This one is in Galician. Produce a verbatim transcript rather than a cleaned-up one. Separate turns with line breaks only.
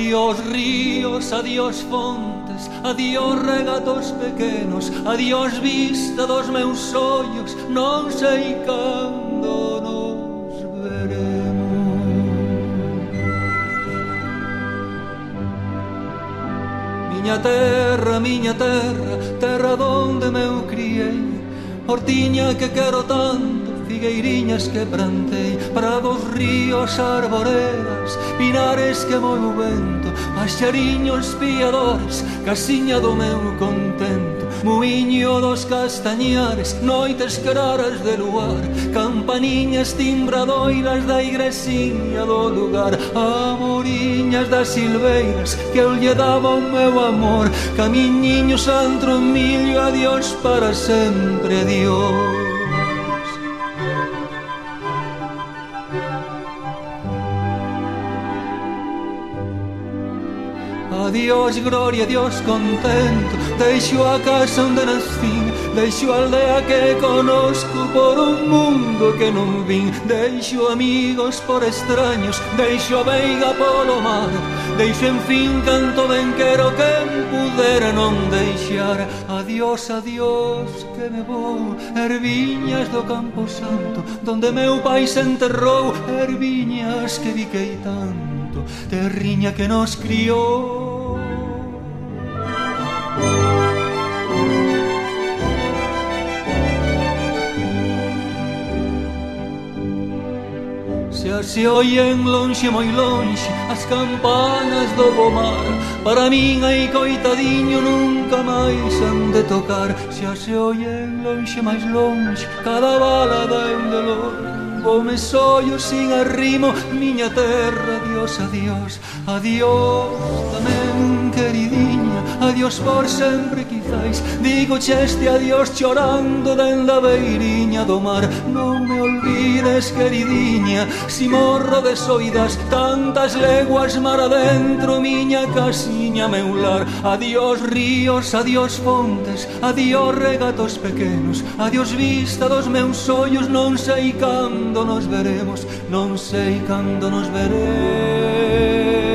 Adiós ríos, adiós fontes, adiós regatos pequenos, adiós vista dos meus ollos, non sei cando nos veremos. Miña terra, miña terra, terra donde me eu criei, hortiña que quero tanto, figueiriñas que plantei, prados, ríos, arboredas, pinares que moi o vento, paxariños piadores, casiña do meu contento, muiño dos castañares, noites claras de luar, campaniñas timbradoiras da igresiña do lugar, amoriñas das silveiras que eu lle daba o meu amor, camiñiños antro millo, adiós para sempre, adiós. Adiós gloria, adiós contento, deixo a casa onde nascín, deixo a aldea que conozco por un mundo que non vin, deixo amigos por extraños, deixo a veiga polo mar, deixo en fin canto ben quero quen pudera non deixar. Adiós, adiós, que me vou, erviñas do Campo Santo, donde meu pai se enterrou, erviñas que biquei tanto, terriña que nos criou. Xa se oyen lonxe, moi lonxe, as campanas do pomar, para min aí coitadiño nunca máis han de tocar. Xa se oyen lonxe, máis lonxe, cada bala da un dolor, voume sollo sin arrimo, miña terra, adiós, adiós, adiós tamén queridinha, adiós por sempre quizais, digo che este adiós chorando dende a beiriña do mar, non me olvides queridinha, si morro de soidas, tantas leguas mar adentro, miña casiña meu lar. Adiós ríos, adiós fontes, adiós regatos pequenos, adiós vista dos meus ollos, non sei cando nos veremos, non sei cando nos veremos.